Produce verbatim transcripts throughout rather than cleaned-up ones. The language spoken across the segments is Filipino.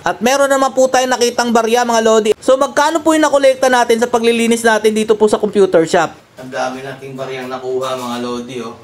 At meron naman po tayong nakitang barya mga lodi. So magkano po yung nakolekta natin sa paglilinis natin dito po sa computer shop? Ang dami nating baryang nakuha mga lodi oh.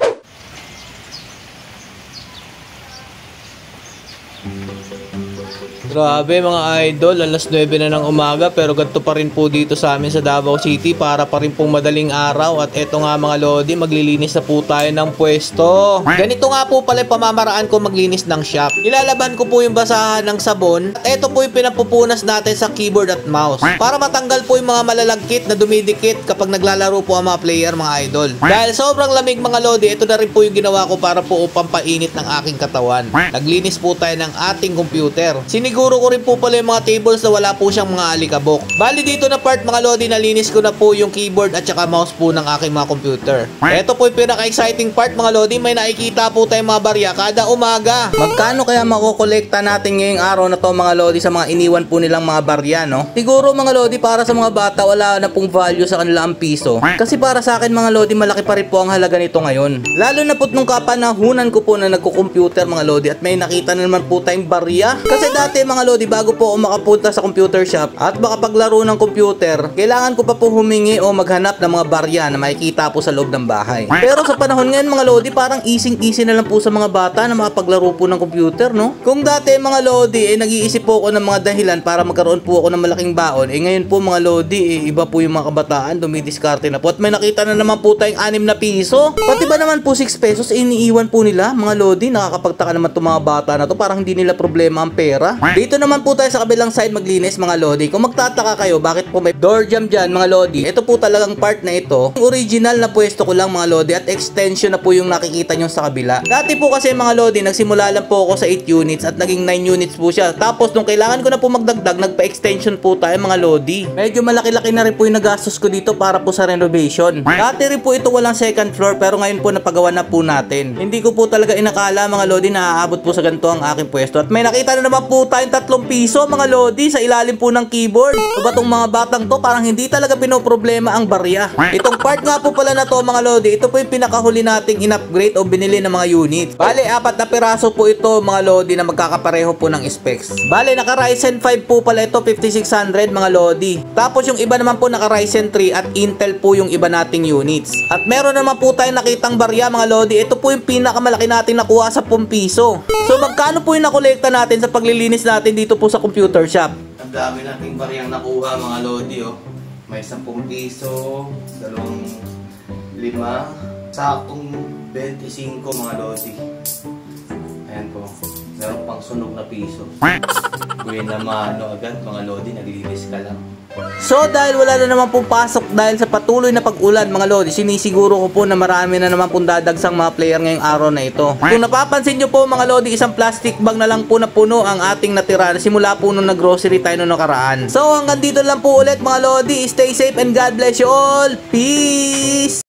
Grabe mga idol, alas nuwebe na ng umaga pero ganito pa rin po dito sa amin sa Davao City para pa rin pong madaling araw. At eto nga mga lodi, maglilinis na po tayo ng pwesto. Ganito nga po pala yung pamamaraan ko maglinis ng shop. Ilalaban ko po yung basahan ng sabon. At eto po yung pinapupunas natin sa keyboard at mouse para matanggal po yung mga malalagkit na dumidikit kapag naglalaro po ang mga player mga idol. Dahil sobrang lamig mga lodi, ito na rin po yung ginawa ko para po upang painit ng aking katawan. Naglinis po tayo ng ating computer. Siniguro Siguro ko rin po pala yung mga tables na wala po siyang mga alikabok. Bali dito na part mga lodi, nalinis ko na po yung keyboard at saka mouse po ng aking mga computer. Ito po yung pinaka-exciting part mga lodi, may nakikita po tayong mga barya kada umaga. Magkano kaya makokolekta natin ngayong araw na to mga lodi sa mga iniwan po nilang mga barya, no? Siguro mga lodi, para sa mga bata wala na pong value sa kanila ang piso. Kasi para sa akin mga lodi, malaki pa rin po ang halaga nito ngayon. Lalo na po nung kapanahunan ko po na nagko-computer mga lodi at may nakita na naman po tayong barya. Kasi dati mga lodi, bago po ako makapunta sa computer shop at makapaglaro ng computer, kailangan ko pa po humingi o maghanap ng mga barya na makikita po sa loob ng bahay. Pero sa panahon ngayon mga lodi, parang easy-easy na lang po sa mga bata na makapaglaro po ng computer, no? Kung dati mga lodi, eh nag-iisip po ako ng mga dahilan para magkaroon po ako ng malaking baon, eh ngayon po mga lodi, eh iba po yung mga kabataan, dumidiskarte na po at may nakita na naman po tayong anim na piso. Pati ba naman po six pesos, eh, iniiwan po nila mga lodi. Nakakapagtaka naman itong mga bata na to, parang hindi nila problema ang pera. Dito naman po tayo sa kabilang side maglinis mga lodi. Kung magtataka kayo bakit po may door jamb dyan mga lodi, ito po talagang part na ito. Yung original na pwesto ko lang mga lodi at extension na po yung nakikita nyo sa kabila. Dati po kasi mga lodi, nagsimula lang po ako sa eight units at naging nine units po siya. Tapos nung kailangan ko na po magdagdag, nagpa-extension po tayo mga lodi. Medyo malaki-laki na rin po yung nagastos ko dito para po sa renovation. Dati rin po ito walang second floor pero ngayon po napagawa na po natin. Hindi ko po talaga inakala mga lodi na aabot po sa ganito ang aking pwesto. At may nakita na naman po tayong tatlong piso mga lodi sa ilalim po ng keyboard. So ba tong mga batang to parang hindi talaga pinoproblema ang barya. Itong part nga po pala na to mga lodi, ito po yung pinakahuli nating in-upgrade o binili ng mga units. Bale, apat na piraso po ito mga lodi na magkakapareho po ng specs. Bale, naka Ryzen five po pala ito, fifty-six hundred mga lodi. Tapos yung iba naman po naka Ryzen three at Intel po yung iba nating units. At meron naman po tayong nakitang barya mga lodi. Ito po yung pinakamalaki nating nakuha sa ten piso. So magkano po yung nakolekta natin sa paglilinis natin dito po sa computer shop? Ang dami nating baryang nakuha mga lodi oh. May sampung piso, dalawang lima, sakong twenty-five mga lodi. Ayan po, meron pang sunog na piso. Kuya naman ano agad mga lodi, naglilinis ka lang. So dahil wala na naman pong pasok dahil sa patuloy na pag-ulan mga lodi, sinisiguro ko po na marami na naman pong dadagsang mga player ngayong araw na ito. Kung napapansin nyo po mga lodi, isang plastic bag na lang po na puno ang ating natira simula po nung nag-grocery tayo nung nakaraan. So hanggang dito lang po ulit mga lodi, stay safe and God bless you all. Peace!